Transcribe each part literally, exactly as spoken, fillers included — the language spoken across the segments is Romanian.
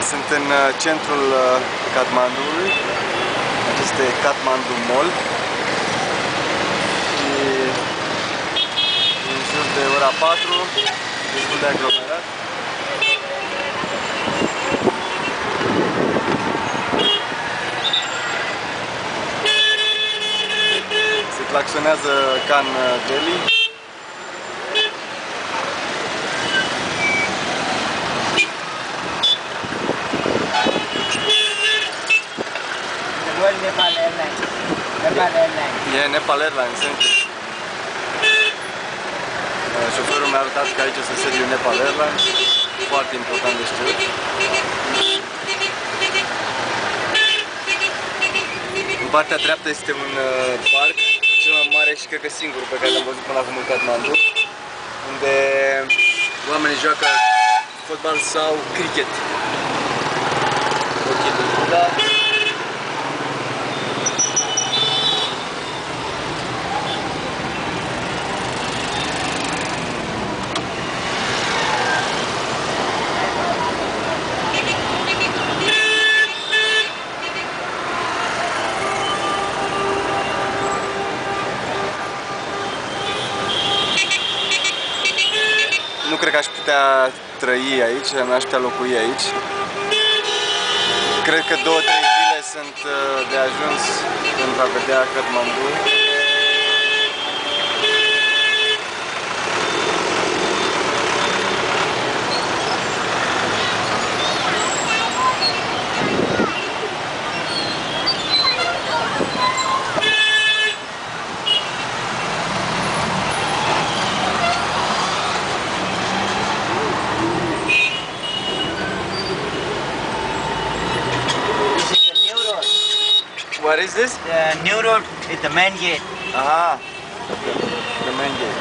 Sunt în centrul Kathmanduului. Acesta e Kathmandu Mall. Și în jur de ora patru, destul de aglomerat. Se claxonează ca în Delhi. Nepal Airlines. Nepal Airlines. E Nepal Airlines, șoferul mi-a arătat că aici se sediu Nepal Airlines. Foarte important de știut. În partea dreaptă este un parc, cel mai mare și cred că singurul pe care l-am văzut până acum în Kathmandu, unde oamenii joacă fotbal sau cricket. Ok, da. Nu cred că aș putea trăi aici, nu aș putea locui aici. Cred că două, trei zile sunt de ajuns pentru a vedea Kathmandu. What is this? The new road is the main gate. Aha, the, the main gate.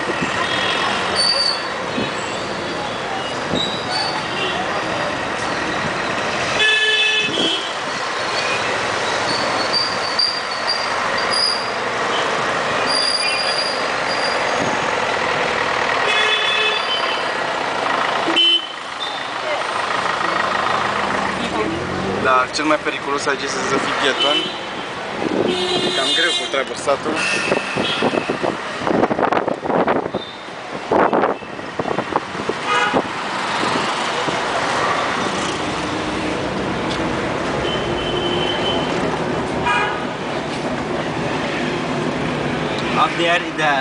Dar cel mai periculos aici este să fii pieton. E cam greu cu traversatul. Up there is the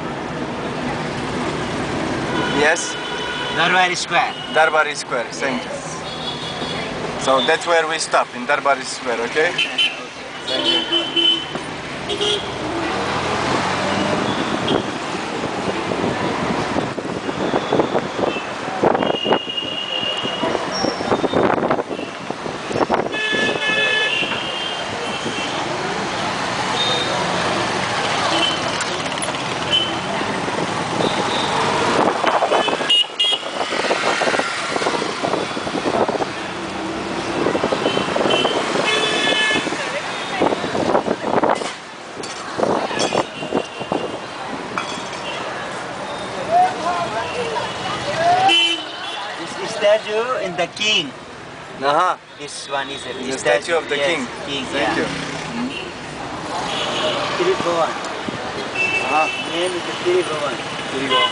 Yes? Darbari Square. Darbari Square, thank you. So that's where we stop, in Darbari Square, okay? Thank you. Statue in the king. Aha, This one is a the statue of the yes, king. king. Thank Yeah. you. Kiri Bhavan. Aha, Name is the Kiri Bhavan. here you go.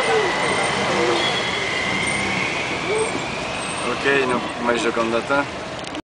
Ok, nu mai jucăm data.